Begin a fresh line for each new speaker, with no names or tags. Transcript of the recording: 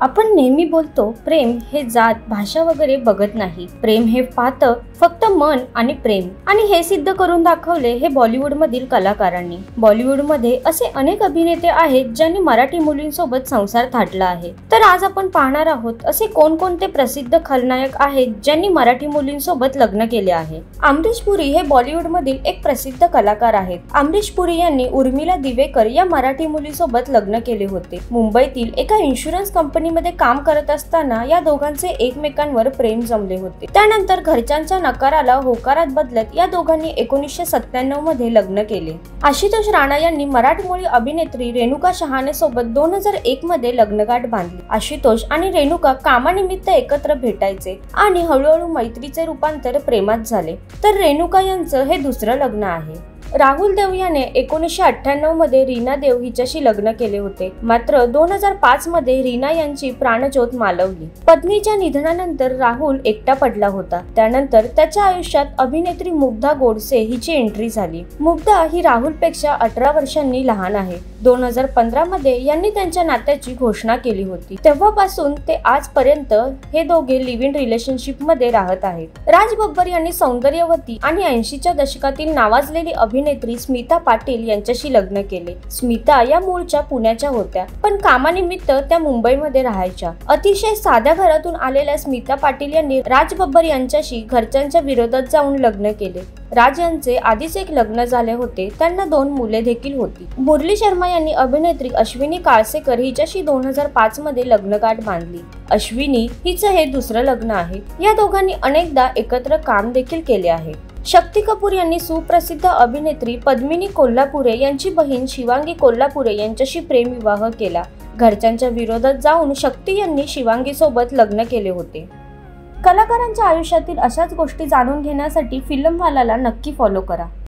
आपण नेहमी बोलतो प्रेम हे जात भाषा वगैरे बघत नाही। प्रेम हे पाहतं फक्त मन आणि प्रेम, आणि हे सिद्ध करून दाखवले हे बॉलिवूड मधील कलाकारांनी। बॉलिवूड मध्ये असे अनेक अभिनेते आहेत ज्यांनी मराठी मुलींसोबत संसार थाटला आहे। तर आज आपण पाहणार आहोत असे कोणकोणते प्रसिद्ध खलनायक आहेत ज्यांनी मराठी मुलींसोबत लग्न केले आहे। अमरीश पुरी हे बॉलिवूड मधील एक प्रसिद्ध कलाकार आहेत। अमरीश पुरी यांनी उर्मिला दिवेकर या मराठी मुलीसोबत लग्न केले होते। मुंबईतील एका इन्शुरन्स कंपनी मध्ये काम करत असताना या दोघांचे एकमेकांवर प्रेम जमले होते। त्यानंतर घरच्यांच्या नकाराला होकारात बदलत या दोघांनी 1997 मध्ये लग्न केले। आशुतोष राणा यांनी मराठमोळी अभिनेत्री रेणुका शहाणे सोबत 2001 मध्ये लग्नगाठ बांधली। आशुतोष आणि रेणुका कामानिमित्त एकत्र भेटायचे आणि हळूहळू मैत्रीचे रूपांतर प्रेमात झाले। तर रेणुका यांचं हे दुसरं लग्न आहे। राहुल देव याने 1998 मध्ये रीना देव हिच्याशी लग्न केले होते। मात्र 2005 मध्ये रीना यांची प्राणज्योत मालवली। पत्नीच्या निधनानंतर राहुल एकटा पडला होता। त्यानंतर त्याच्या आयुष्यात अभिनेत्री मुग्धा गोडसे हिची एंट्री झाली। मुग्धा ही राहुलपेक्षा 18 वर्षांनी लहान आहे। 2015 मध्ये यांनी त्यांच्या नात्याची घोषणा केली होती। तेव्हापासून ते आजपर्यंत हे दोघे लिव्ह इन रिलेशनशिप मध्ये राहत आहेत। राज बब्बर यांनी सौंदर्यवती आणि 80च्या दशकातील नावाजलेली अभिनेत्री स्मिता पाटील यांच्याशी लग्न केले। स्मिता या मूळच्या पुण्याच्या होत्या, पण कामानिमित्त त्या मुंबईमध्ये राहायच्या। अतिशय साध्या घरातून आलेल्या स्मिता पाटील यांनी राज बब्बर यांच्याशी घरच्यांच्या विरोधात जाऊन लग्न केले। राज यांचे आधीच एक लग्न झाले होते, त्यांना 2 मुले देखील होती। मुरली शर्मा यांनी अभिनेत्री अश्विनी काळसेकर हिच्याशी 2005 मध्ये लग्नगाठ बांधली। अश्विनी हिचं हे दुसरं लग्न आहे। या दोघांनी अनेकदा एकत्र काम देखील केले आहे। शक्ती कपूर यांनी सुप्रसिद्ध अभिनेत्री पद्मिनी कोल्हापुरे यांची बहीण शिवांगी कोल्हापुरे यांच्याशी प्रेमविवाह केला। घरच्यांच्या विरोधात जाऊन शक्ती यांनी शिवांगी सोबत लग्न केले होते। कलाकारांच्या आयुष्यातील अशाच गोष्टी जाणून घेण्यासाठी फिल्मवालाला नक्की फॉलो करा।